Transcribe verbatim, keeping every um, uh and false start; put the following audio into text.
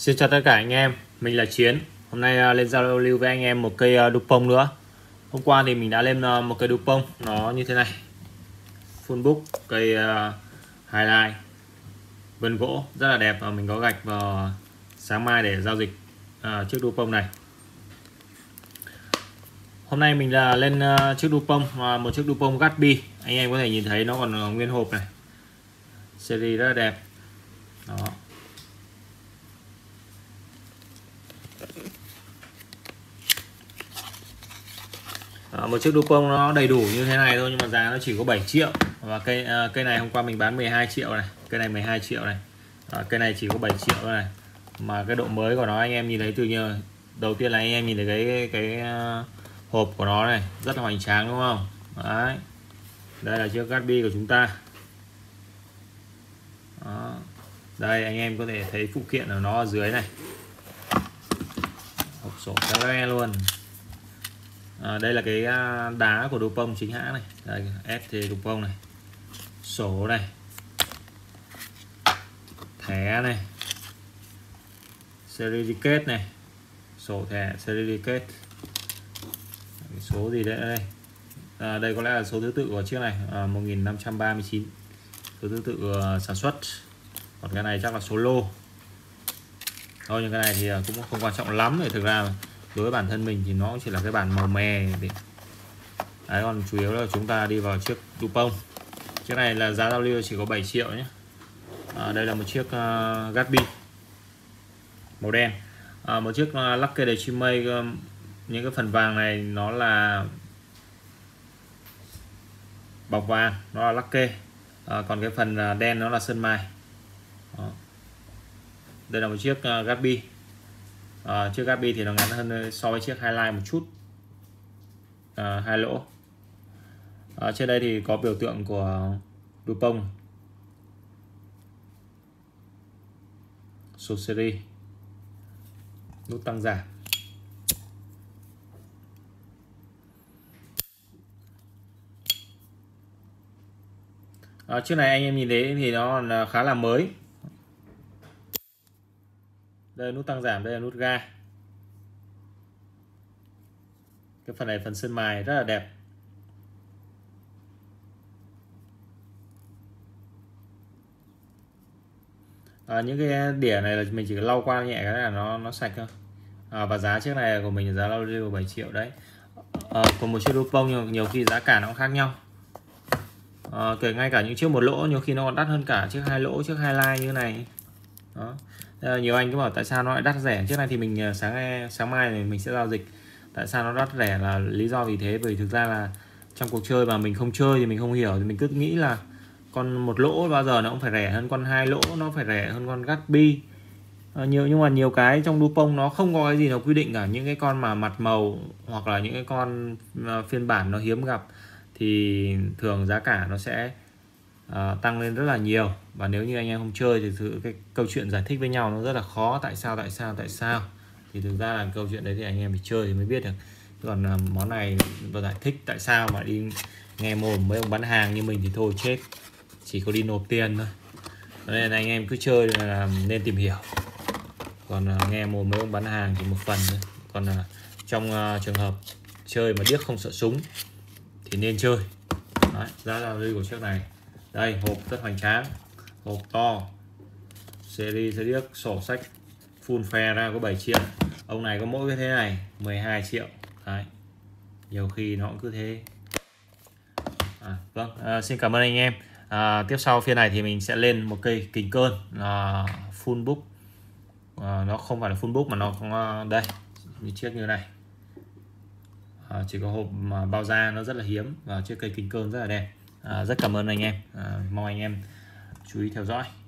Xin chào tất cả anh em, mình là Chiến. Hôm nay lên giao lưu với anh em một cây Dupont nữa. Hôm qua thì mình đã lên một cây Dupont nó như thế này, full book, cây uh, highlight vân gỗ rất là đẹp, và mình có gạch vào sáng mai để giao dịch uh, chiếc Dupont này. Hôm nay mình là lên uh, chiếc Dupont, uh, một chiếc Dupont Gatsby. Anh em có thể nhìn thấy nó còn nguyên hộp này, series rất là đẹp. Đó. À, một chiếc Dupont nó đầy đủ như thế này thôi, nhưng mà giá nó chỉ có bảy triệu. Và cây à, cây này hôm qua mình bán mười hai triệu này, cây này mười hai triệu này, à, cây này chỉ có bảy triệu thôi này. Mà cái độ mới của nó anh em nhìn thấy từ nhiều, đầu tiên là anh em nhìn thấy cái cái uh, hộp của nó này rất là hoành tráng đúng không? Đấy, đây là chiếc Gatsby của chúng ta. Đó. Đây anh em có thể thấy phụ kiện của nó ở dưới này, hộp sổ re luôn. À, đây là cái đá của Dupont chính hãng này, đây ép tê Dupont này, sổ này, thẻ này, certificate này, sổ thẻ certificate, số gì đấy đây, à, đây có lẽ là số thứ tự của chiếc này, à, một nghìn năm trăm ba mươi chín, số thứ tự uh, sản xuất. Còn cái này chắc là số lô thôi, nhưng cái này thì cũng không quan trọng lắm, để thực ra đối với bản thân mình thì nó chỉ là cái bản màu mè để... Đấy, còn chủ yếu là chúng ta đi vào chiếc Dupont. Chiếc này là giá giao lưu chỉ có bảy triệu nhé. À, đây là một chiếc uh, Gatsby màu đen, à, một chiếc uh, Lucky de Chimay. Uh, những cái phần vàng này nó là bọc vàng, nó là Lucky, à, còn cái phần uh, đen nó là sơn mài. Đó. Đây là một chiếc uh, Gatsby. À, chiếc Gatsby thì nó ngắn hơn so với chiếc Highlight một chút, à, hai lỗ. À, trên đây thì có biểu tượng của Dupont, số series, nút tăng giảm. À, chiếc này anh em nhìn thấy thì nó là khá là mới. Đây nút tăng giảm, đây là nút ga. Cái phần này phần sơn mài rất là đẹp. À, những cái đĩa này là mình chỉ lau qua nhẹ cái là nó nó sạch thôi. À, và giá chiếc này của mình là giá lau lưu bảy triệu đấy. À, còn một chiếc Dupont nhiều, nhiều khi giá cả nó cũng khác nhau. À, kể ngay cả những chiếc một lỗ nhiều khi nó còn đắt hơn cả chiếc hai lỗ, chiếc highlight như này. Đó. À, nhiều anh cứ bảo tại sao nó lại đắt rẻ. Chiếc này thì mình sáng sáng mai này mình sẽ giao dịch. Tại sao nó đắt rẻ là lý do vì thế, bởi thực ra là trong cuộc chơi mà mình không chơi thì mình không hiểu, thì mình cứ nghĩ là con một lỗ bao giờ nó cũng phải rẻ hơn con hai lỗ, nó phải rẻ hơn con Gatsby. À, nhiều nhưng mà nhiều cái trong Dupont nó không có cái gì nó quy định cả. Những cái con mà mặt màu hoặc là những cái con phiên bản nó hiếm gặp thì thường giá cả nó sẽ uh, tăng lên rất là nhiều. Và nếu như anh em không chơi thì thực cái câu chuyện giải thích với nhau nó rất là khó. Tại sao tại sao tại sao thì thực ra là câu chuyện đấy thì anh em phải chơi thì mới biết được. Còn uh, món này và giải thích tại sao mà đi nghe mồm mấy ông bán hàng như mình thì thôi chết, chỉ có đi nộp tiền thôi. Nên là anh em cứ chơi là nên tìm hiểu. Còn uh, nghe mồm mấy ông bán hàng thì một phần thôi. Còn uh, trong uh, trường hợp chơi mà điếc không sợ súng thì nên chơi. Đấy, giá giao lưu của chiếc này. Đây, hộp rất hoành tráng, hộp to, series sẽ điếc, sổ sách full phe ra có bảy triệu. Ông này có mỗi cái thế này mười hai triệu. Đấy, nhiều khi nó cũng cứ thế. À, vâng, à, xin cảm ơn anh em. À, tiếp sau phiên này thì mình sẽ lên một cây kính cơn là full book. À, nó không phải là full book mà nó có đây như chiếc như này. À, chỉ có hộp mà bao da nó rất là hiếm, và chiếc cây kính cơn rất là đẹp. À, rất cảm ơn anh em. À, mong anh em chú ý theo dõi.